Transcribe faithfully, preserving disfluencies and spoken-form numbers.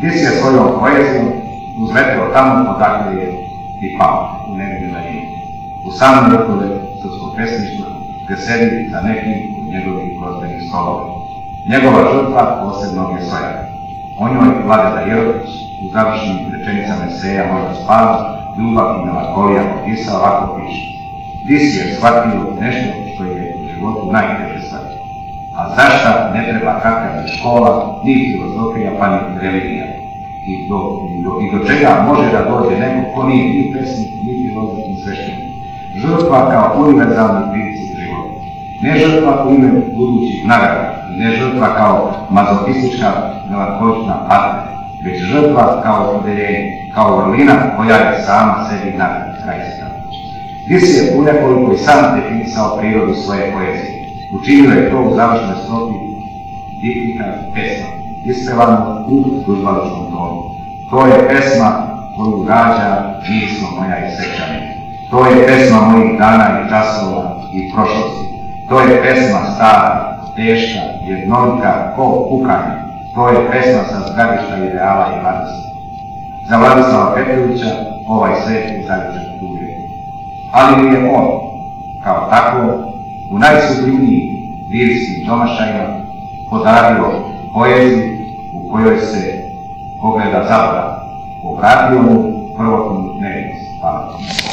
Dis je svojom poezijom uzleteo tamo odakle je i pao u nebi daljini, u samom vrhove srpskog pesništva, gde sedi za nekim od njegovih prozbenih stolova. Njegova žrtva posebnog je svoja. O njoj Vladeta Jerović u završenim rečenicama eseja Možda spava, ljubav i melankolija opisao ovako piše. Dis je shvatio nešto što je u životu najteže shvatio. A zašta ne treba kakav ni škola, ni filozofija, pa ni religija. I do, i, do, I do čega može da dođe neko ko nije ni pesnik, ni filozof, ni sveštenik. Žrtva kao univerzalni princip života. Ne žrtva u ime budućih nagrada, i ne žrtva kao mazohistička melankolična arte, već žrtva kao odeljenje, kao vrlina koja je sama sebi nagrada. Kraj citata. Dis je u nekoliko i sam definisao prirodu svoje poezije. Učinio je to u završnoj strofi diptika pesma, ispevano u družbaličkom tonu. To je pesma koju rađa mislo moja i sećanje. To je pesma mojih dana i časova i prošlosti. To je pesma stara, teška, jednolika, ko kukanje. To je pesma sa zgradišta ideala i radosti. Za Vladislava Petrovića ovaj svet je zaljubčan tuge. Ali mi je on, kao tako, u najsublimnijim lirskim domašajima podario poeziju u kojoj se ogleda zaborav. Obratio mu prvotnu nevinost. Hvala.